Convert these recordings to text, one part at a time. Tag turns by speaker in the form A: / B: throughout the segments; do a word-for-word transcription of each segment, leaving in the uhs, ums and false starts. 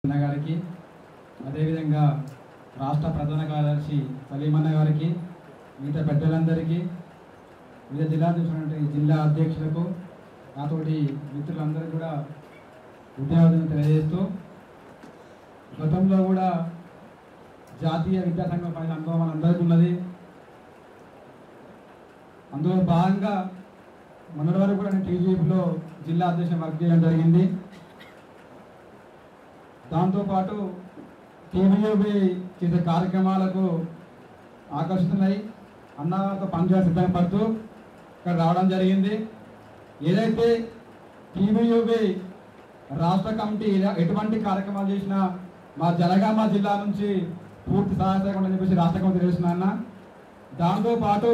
A: గారికి అదేవిధంగా రాష్ట్ర ప్రధాన కార్యదర్శి సలీమన్న గారికి మిగతా పెద్దలందరికీ వివిధ జిల్లా చూసినటువంటి జిల్లా అధ్యక్షులకు నాతోటి మిత్రులందరూ కూడా ఉద్యోగం తెలియజేస్తూ గతంలో కూడా జాతీయ విద్యాసంఘం పైన అనుభవం అందరికీ ఉన్నది. అందులో భాగంగా మొన్నటి వరకు కూడా నేను టీవీలో జిల్లా అధ్యక్షుడు వర్క్ చేయడం జరిగింది. దాంతోపాటు టీవీయూవి చేసే కార్యక్రమాలకు ఆకర్షితున్నాయి అన్నతో పనిచేయ సిద్ధంగా పడుతూ ఇక్కడ రావడం జరిగింది. ఏదైతే టీవీయూవి రాష్ట్ర కమిటీ ఎటువంటి కార్యక్రమాలు చేసినా మా జనగామ జిల్లా నుంచి పూర్తి సహాయ సహకారం చెప్పేసి రాష్ట్ర కమిటీ తెలుస్తున్నా అన్న. దాంతోపాటు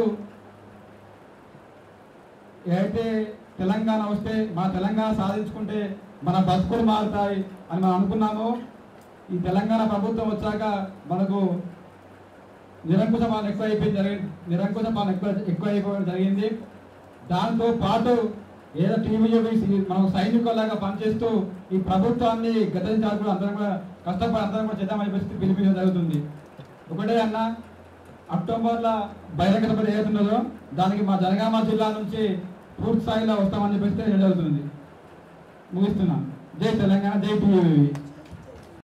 A: ఏదైతే తెలంగాణ వస్తే మన తెలంగాణ సాధించుకుంటే మన బతుకులు మారుతాయి అని మనం అనుకున్నామో ఈ తెలంగాణ ప్రభుత్వం వచ్చాక మనకు నిరంకుశ పాలన ఎక్కువ అయిపోయింది జరిగింది నిరంకుశ పాలన ఎక్కువ ఎక్కువ అయిపోవడం జరిగింది. దాంతో పాటు ఏదో టీవీయూవి మనం సైనికులాగా పనిచేస్తూ ఈ ప్రభుత్వాన్ని గతించాలి కూడా అందరం కూడా కష్టపడి అందరం కూడా చేద్దామని చెప్పేసి పిలిపించడం జరుగుతుంది. ఒకటే అన్న, అక్టోబర్లో బహిరంగ సభ ఏదైతున్నదో దానికి మా జనగామ జిల్లా నుంచి పూర్తి స్థాయిలో వస్తామని చెప్పేసి జరుగుతుంది. ముగిస్తున్నాం. జై తెలంగాణ, జై టీవీయూవి.